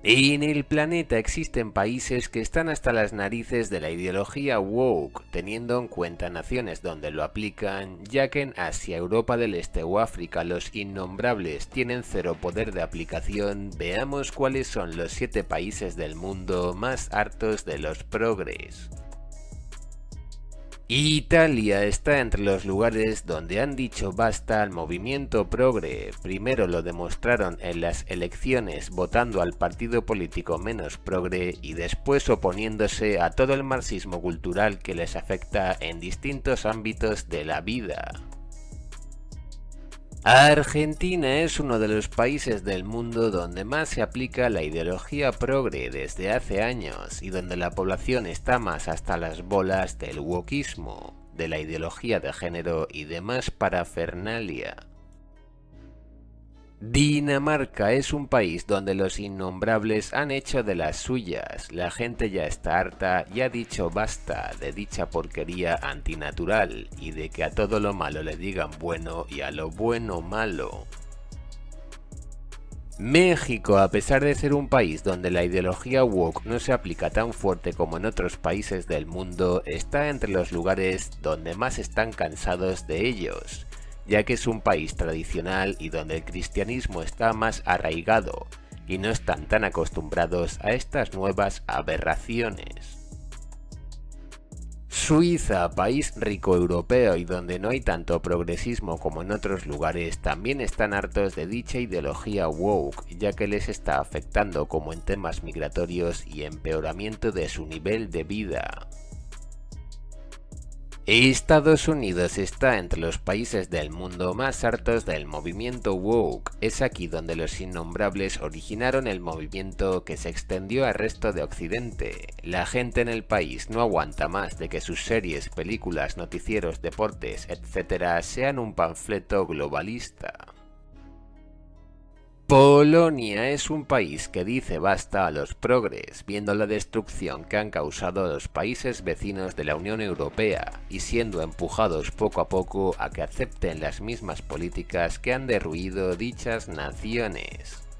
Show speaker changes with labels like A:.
A: En el planeta existen países que están hasta las narices de la ideología woke, teniendo en cuenta naciones donde lo aplican, ya que en Asia, Europa del Este o África los innombrables tienen cero poder de aplicación. Veamos cuáles son los 7 países del mundo más hartos de los progres. Italia está entre los lugares donde han dicho basta al movimiento progre. Primero lo demostraron en las elecciones votando al partido político menos progre y después oponiéndose a todo el marxismo cultural que les afecta en distintos ámbitos de la vida. Argentina es uno de los países del mundo donde más se aplica la ideología progre desde hace años y donde la población está más hasta las bolas del wokismo, de la ideología de género y demás parafernalia. Dinamarca es un país donde los innombrables han hecho de las suyas, la gente ya está harta y ha dicho basta de dicha porquería antinatural y de que a todo lo malo le digan bueno y a lo bueno malo. México, a pesar de ser un país donde la ideología woke no se aplica tan fuerte como en otros países del mundo, está entre los lugares donde más están cansados de ellos, ya que es un país tradicional y donde el cristianismo está más arraigado y no están tan acostumbrados a estas nuevas aberraciones. Suiza, país rico europeo y donde no hay tanto progresismo como en otros lugares, también están hartos de dicha ideología woke, ya que les está afectando como en temas migratorios y empeoramiento de su nivel de vida. Estados Unidos está entre los países del mundo más hartos del movimiento woke. Es aquí donde los innombrables originaron el movimiento que se extendió al resto de Occidente. La gente en el país no aguanta más de que sus series, películas, noticieros, deportes, etc. sean un panfleto globalista. Polonia es un país que dice basta a los progres, viendo la destrucción que han causado los países vecinos de la Unión Europea y siendo empujados poco a poco a que acepten las mismas políticas que han derruido dichas naciones.